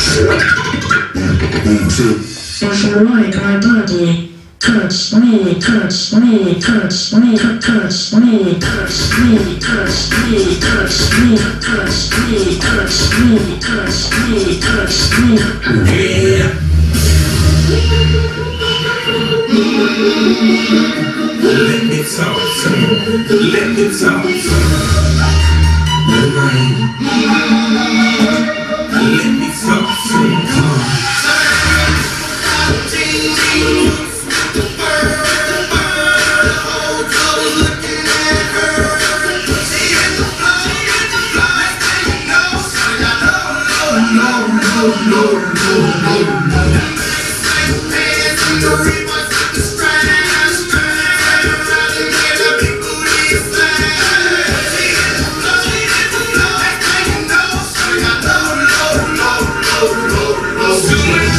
If you like my body, touch me, touch me, touch me, touch me, touch me, touch me, touch me, touch me, touch me, touch me, touch me, yeah. Let me talk to you. Let me talk to you. Let me talk to you. Come on. Do it.